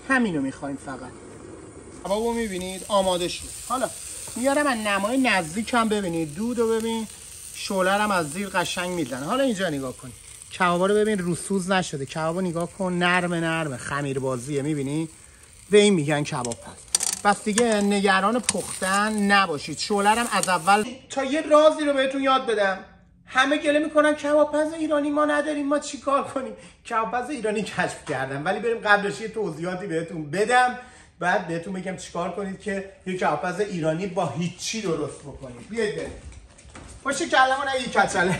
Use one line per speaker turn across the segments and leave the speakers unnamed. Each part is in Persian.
همینو میخوایم فقط. کبابو میبینید آماده شد. حالا میارم از نمای نزدیک هم ببینید، دودو ببین، شعله هم از زیر قشنگ میزنه. حالا اینجا نگاه کن، کبابا رو ببین روسوز نشده، کبابو نگاه کن نرمه خمیر بازیه، میبینی؟ به این میگن کباب پز. پس دیگه نگران پختن نباشید. شعله هم از اول تا یه رازی رو بهتون یاد بدم. همه گله میکنن کباب پز ایرانی ما نداریم، ما چیکار کنیم؟ کباب پز ایرانی کشف کردم، ولی بریم قبلش یه توضیحاتی بهتون بدم، بعد بهتون بگم چیکار کنید که یه کباب پز ایرانی با هیچی درست بکنید. بیاید بریم. خوش کلمون یه کچله.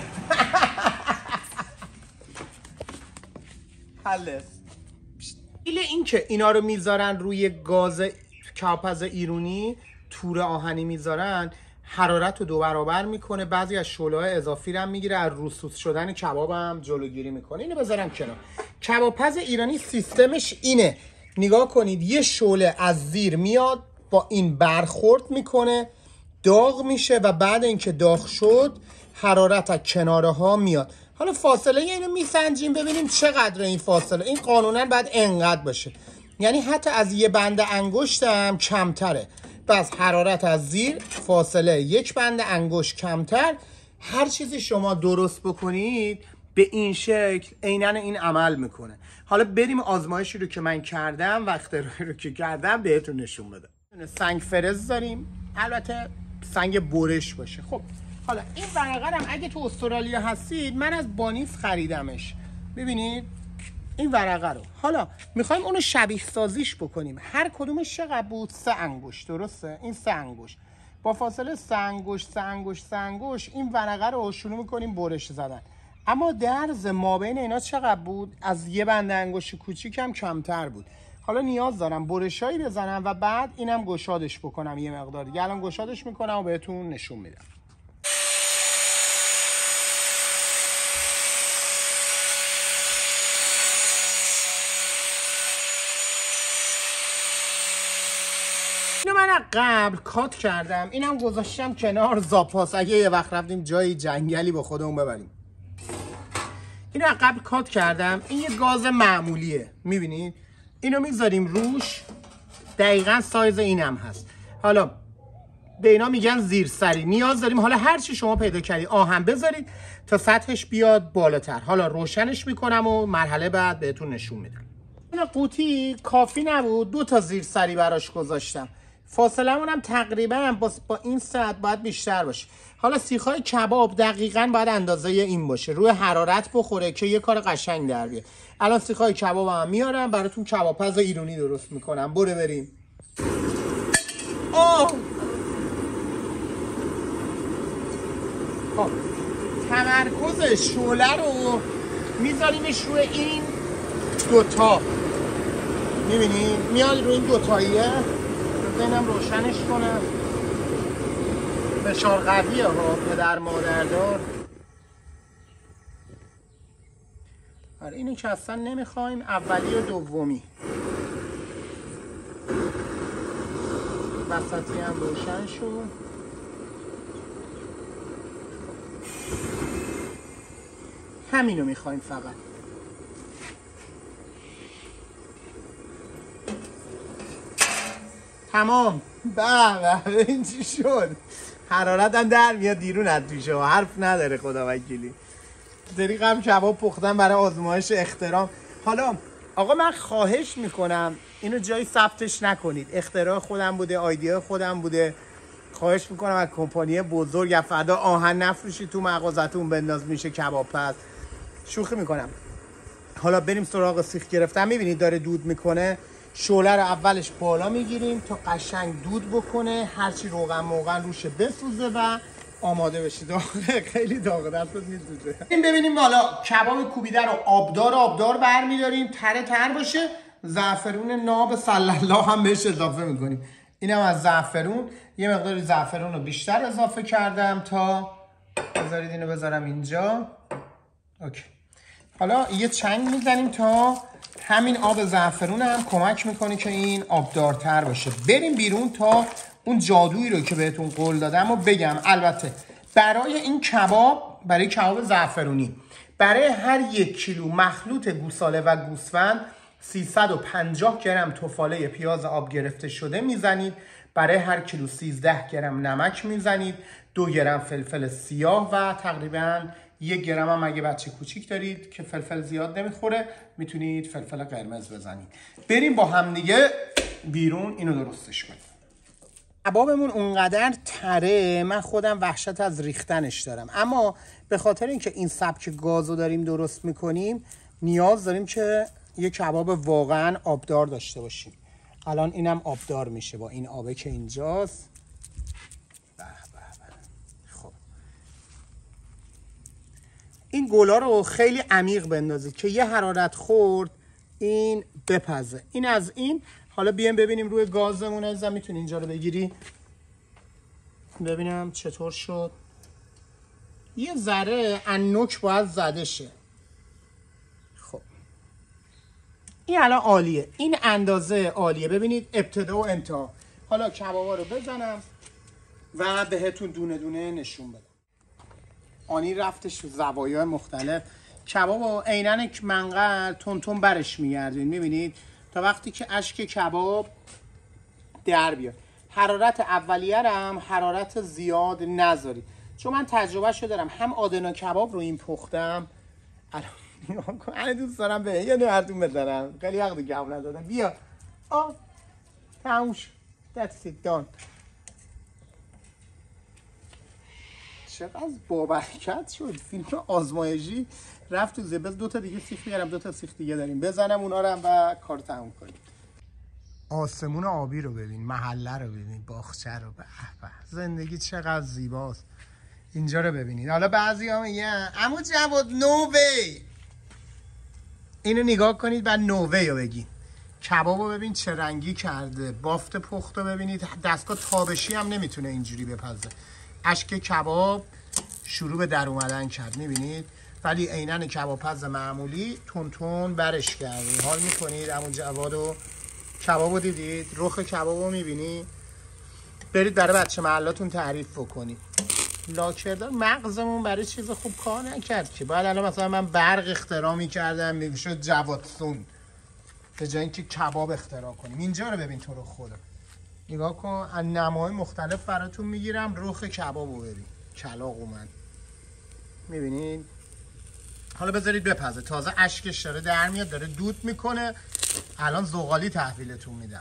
حلس. این که اینا رو میذارن روی گاز کباب پز ایرانی، تور آهنی میذارن، حرارت رو 2 برابر میکنه، بعضی از شعله‌های اضافی رو هم میگیره، از روسوز شدن کباب هم جلوگیری میکنه. اینو بذارم کنار. کباب پز ایرانی سیستمش اینه، نگاه کنید، یه شعله از زیر میاد با این برخورد میکنه، داغ میشه و بعد اینکه داغ شد حرارت از کناره ها میاد. حالا فاصله اینو میسنجیم ببینیم چقدر این فاصله. این قانونا باید انقدر باشه، یعنی حتی از یه بند انگشت هم کمتره. پس حرارت از زیر، فاصله 1 بند انگشت کمتر. هر چیزی شما درست بکنید به این شکل عیناً این عمل میکنه. حالا بریم آزمایشی رو که من کردم و اختراعی رو که کردم بهتون نشون بدم. سنگ فرز داریم، البته سنگ برش باشه. خب حالا این ورقه هم اگه تو استرالیا هستید من از بانیس خریدمش، ببینید این ورقه رو. حالا میخوایم اونو شبیه سازیش بکنیم. هر کدومش چقدر بود؟ 3 انگشت، درسته؟ این 3 انگشت با فاصله 3 انگشت 3 انگشت 3 انگشت این ورقه رو شروع میکنیم برش زدن. اما درز ما بین اینا چقدر بود؟ از یه بند انگشت کوچیک هم کمتر بود. حالا نیاز دارم برشایی بزنم و بعد اینم گشادش بکنم یه مقدار دیگه. الان گشادش میکنم و بهتون نشون میدم. اینو من از قبل کات کردم، اینم گذاشتم کنار زاپاس اگه یه وقت رفتیم جای جنگلی با خودمون ببریم. اینو از قبل کات کردم. این یه گاز معمولیه، میبینید؟ اینو میذاریم روش، دقیقاً سایز اینم هست. حالا به اینا میگن زیر سری. نیاز داریم حالا هر چی شما پیدا کردید آهن بذارید تا سطحش بیاد بالاتر. حالا روشنش میکنم و مرحله بعد بهتون نشون میدم. این قوطی کافی نبود، 2 تا زیر سری براش گذاشتم. فاصله‌مون هم تقریبا با این سطح باید بیشتر باشه. حالا سیخ‌های کباب دقیقاً باید اندازه این باشه، روی حرارت بخوره که یه کار قشنگ در بیاد. الان سیخ‌های کباب هم میارم براتون، کباب پز ایرانی درست میکنم. بریم. خب تمرکز شعله رو میذاریمش روی این 2 تا، میبینید؟ میاد روی این 2 تاییه. بزنم روشنش کنم. فشار قویه ها، پدر مادردار. آره اینو که اصلا نمیخوایم. اولی و دومی وسطی هم روشن شد. همینو میخوایم فقط. تمام. به این چی شد؟ حرارت هم در میاد دیرون از توشه، حرف نداره خدا وکیلی. دریقم کباب پختن برای آزمایش اختراع. حالا آقا من خواهش میکنم اینو جایی ثبتش نکنید، اختراع خودم بوده، آیدیا خودم بوده. خواهش میکنم از کمپانی بزرگ فردا آهن نفروشید تو مغازتون بنداز میشه کباب پز. شوخی میکنم. حالا بریم سراغ سیخ گرفتن. میبینید داره دود میکنه. شعله رو اولش بالا میگیریم تا قشنگ دود بکنه، هرچی روغن موغن روشه بسوزه و آماده بشه. داغه، خیلی داغه، دستت میسوزه. ببینیم بالا کباب کوبیده رو آبدار برمیداریم، تر باشه. زعفرون ناب صلی الله هم بهش اضافه میکنیم. اینم از زعفرون، یه مقداری زعفرون رو بیشتر اضافه کردم تا بذارید اینو بذارم اینجا. اوکی. حالا یه چنگ میزنیم تا همین آب زعفرون هم کمک میکنه که این آبدارتر باشه. بریم بیرون تا اون جادویی رو که بهتون قول دادم و بگم. البته برای این کباب، برای کباب زعفرونی، برای هر 1 کیلو مخلوط گوساله و گوسفند 350 گرم تفاله پیاز آب گرفته شده میزنید. برای هر کیلو 13 گرم نمک میزنید. 2 گرم فلفل سیاه و تقریبا 1 گرم هم اگه بچه کوچیک دارید که فلفل زیاد نمیخوره میتونید فلفل قرمز بزنید. بریم با هم دیگه بیرون اینو درستش کنیم. کبابمون اونقدر تره من خودم وحشت از ریختنش دارم، اما به خاطر اینکه این سبک گازو داریم درست میکنیم نیاز داریم که یه کباب واقعا آبدار داشته باشیم. الان اینم آبدار میشه با این آبه که اینجاست. خب این گلا رو خیلی عمیق بندازید که یه حرارت خورد این بپزه. این از این. حالا بیایم ببینیم روی گازمون عزیزم، میتونی اینجا رو بگیری ببینم چطور شد. یه ذره انوک باید زده شه. خب این الان عالیه، این اندازه عالیه. ببینید ابتدا و انتها. حالا کبابا رو بزنم و بهتون دونه دونه نشون بدم. آنی رفتش تو زوایای مختلف. کبابو عیناً منقل تون برش میگردین، میبینید تا وقتی که اشک کباب در بیاد. حرارت اولیه رو هم حرارت زیاد نذارید، چون من تجربهشو دارم. هم آدنا کباب رو این پختم. الان دوست دارم به یه نوردون بزنم، خیلی وقت گم ندادم. بیا تموم شد. That's it done. چقدر بابرکت شد. فیلم آزمایشی رفت تو زبز. 2 تا دیگه سیخ میگرم، 2 تا سیخ دیگه داریم بزنم اونا رو هم و کار تموم کنیم. آسمون آبی رو ببین، محله رو ببین، باغچه رو. به به زندگی چقدر زیباست. اینجا رو ببینید. حالا بعضی ها میگن عمو جواد نو وی، اینو نگاه کنید بعد نو وی رو بگید. کباب رو ببین چه رنگی کرده. بافت پخت رو ببینید. دستگاه تابشی هم نمیتونه اینجوری بپزه. اشک کباب شروع به در اومدن کرد، میبینید. ولی عیناً کباب پز معمولی تون برش کردیم. حال میکنید عمو جواد و کباب رو دیدید. رخ کباب رو میبینید. برید برای بچه محلاتون تعریف بکنید. لاکردار مغزمون برای چیز خوب کار نکرد که. باید الان مثلا من برق اختراع میکردم میشد جوادسون، به جای اینکه کباب اختراع کنیم. اینجا رو ببین تو رو خدا. نگاه کن از نمای مختلف براتون میگیرم. رخ کباب رو ببین کلاغ اومد، میبینید. حالا بذارید بپزه. تازه اشکش داره در میاد، داره دود میکنه. الان زغالی تحویلتون میدم.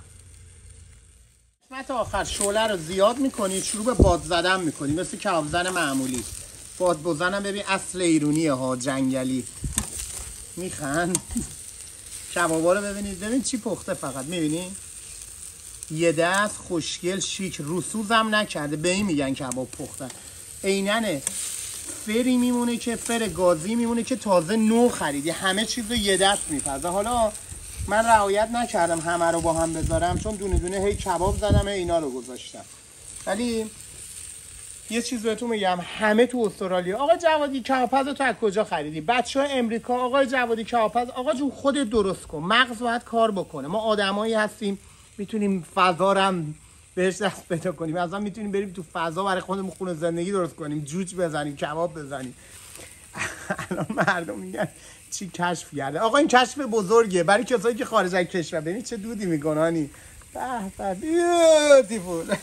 قسمت آخر شعله رو زیاد میکنید، شروع به باد زدن میکنید مثل کباب زن معمولی. باد بزنم ببین اصل ایرونیه ها، جنگلی. میخند. کبابا رو ببینید، ببین چی پخته. فقط میبینید یه دست خوشگل شیک، روسوزم نکرده. به این میگن کباب پختن. عیناً فری میمونه که فر گازی میمونه که تازه نو خریدی. همه چیز رو یه دست میپزه. حالا من رعایت نکردم همه رو با هم بذارم، چون دونه دونه هی کباب زدم اینا رو گذاشتم. ولی یه چیز بهتون میگم، همه تو استرالیا آقا جوادی کبابپز تو از کجا خریدی؟ بچه‌ها امریکا آقا جوادی کبابپز. آقا جون خودت درست کن. مغز باید کار بکنه. ما آدمایی هستیم میتونیم فضا رو هم بهش دست پیدا کنیم. مثلا میتونیم بریم تو فضا برای خودمون خونه زندگی درست کنیم، جوج بزنیم، کباب بزنیم. الان مردم میگن چی کشف کرده. آقا این کشف بزرگه برای کسایی که خارج از کشور. ببین چه دودی میکنانی. به به بیوتیفول.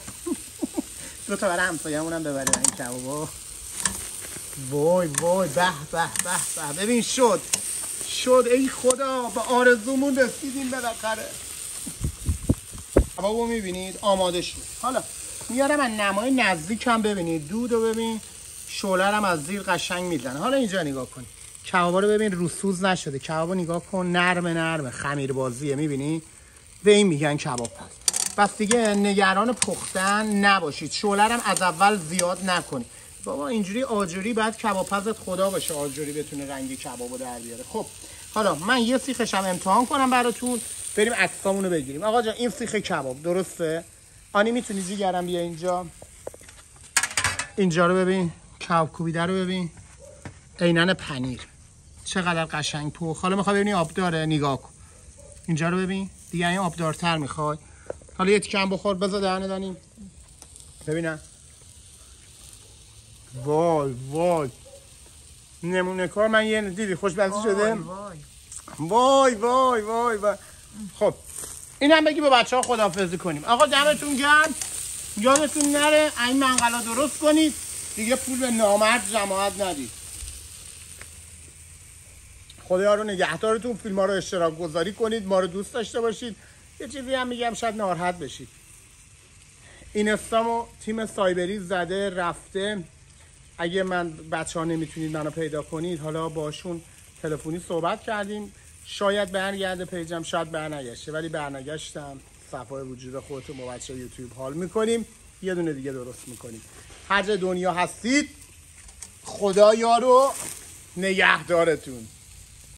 2 تا برای همسایه‌مون هم ببرید این کبابو. وای وای به به به به. ببین شد ای خدا، به آرزومون رسیدیم بالاخره. کبابو میبینید آماده شد. حالا میارم از نمای نزدیک هم ببینید. دودو ببین، شعله هم از زیر قشنگ میزنه. حالا اینجا نگاه کن. کبابا رو ببین روسوز نشده. کبابو نگاه کن نرم خمیر بازیه، میبینی؟ به این میگن کباب پز. پس دیگه نگران پختن نباشید. شعله هم از اول زیاد نکنید. بابا اینجوری آجوری بعد کباب پزت خدا باشه آجوری بتونه رنگ کبابو در بیاره. خب حالا من یه سیخش هم امتحان کنم براتون، بریم عکسامونو بگیریم. آقا جان این سیخ کباب درسته؟ آنی میتونی جیگرم بیا اینجا. اینجا رو ببین، کباب کوبیده رو ببین، عینن پنیر چقدر قشنگ پخت. حالا میخوای ببینی آب داره، نگاه کن. اینجا رو ببین، دیگه این آبدارتر میخوای. حالا یه تیکه هم بخور، بذار دهنه دانیم ببینم. وای نمونه کار من یه دیدی خوشبختی شده. وای وای وای وای. خب اینم بگی به بچه ها خداحافظی کنیم. آقا دمتون گرم، یادتون نره این منقلا درست کنید دیگه، پول به نامرد جماعت ندید. خدا رو نگهدارتون. فیلم ها رو اشتراک گذاری کنید، ما رو دوست داشته باشید. یه چیزی هم میگم شاید ناراحت بشید، اینستامو تیم سایبری زده رفته. اگه بچه ها نمیتونید منو پیدا کنید، حالا باشون تلفنی صحبت کردیم، شاید برگرده پیجم، شاید برنگشته، ولی برنگشتم. صفحه وجود خودتون با بچه یوتیوب حال میکنیم، یه دونه دیگه درست میکنیم. هر جای دنیا هستید خدا یارو نگهدارتون.